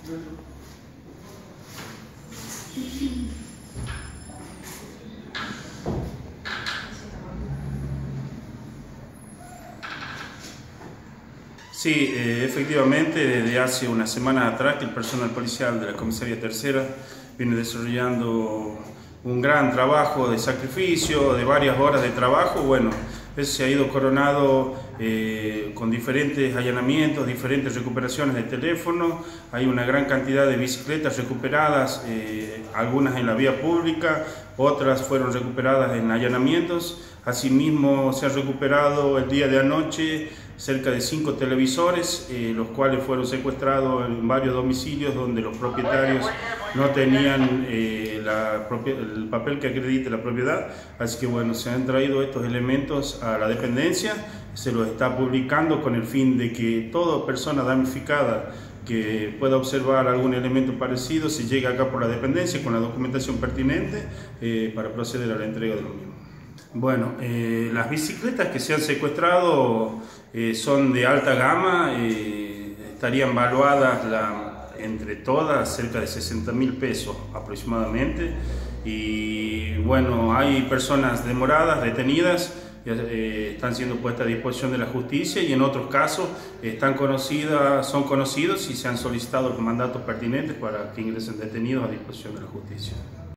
Sí, efectivamente, desde hace una semana atrás que el personal policial de la Comisaría Tercera viene desarrollando un gran trabajo de sacrificio, de varias horas de trabajo. Bueno, eso se ha ido coronado con diferentes allanamientos, diferentes recuperaciones de teléfono. Hay una gran cantidad de bicicletas recuperadas, algunas en la vía pública, otras fueron recuperadas en allanamientos. Asimismo, se ha recuperado el día de anoche cerca de 5 televisores, los cuales fueron secuestrados en varios domicilios donde los propietarios no tenían el papel que acredite la propiedad. Así que bueno, se han traído estos elementos a la dependencia, se los está publicando con el fin de que toda persona damnificada que pueda observar algún elemento parecido se llegue acá por la dependencia con la documentación pertinente para proceder a la entrega de lo mismo. Bueno, las bicicletas que se han secuestrado son de alta gama, estarían valuadas entre todas cerca de 60.000 pesos aproximadamente. Y bueno, hay personas demoradas, retenidas, están siendo puestas a disposición de la justicia, y en otros casos son conocidos y se han solicitado los mandatos pertinentes para que ingresen detenidos a disposición de la justicia.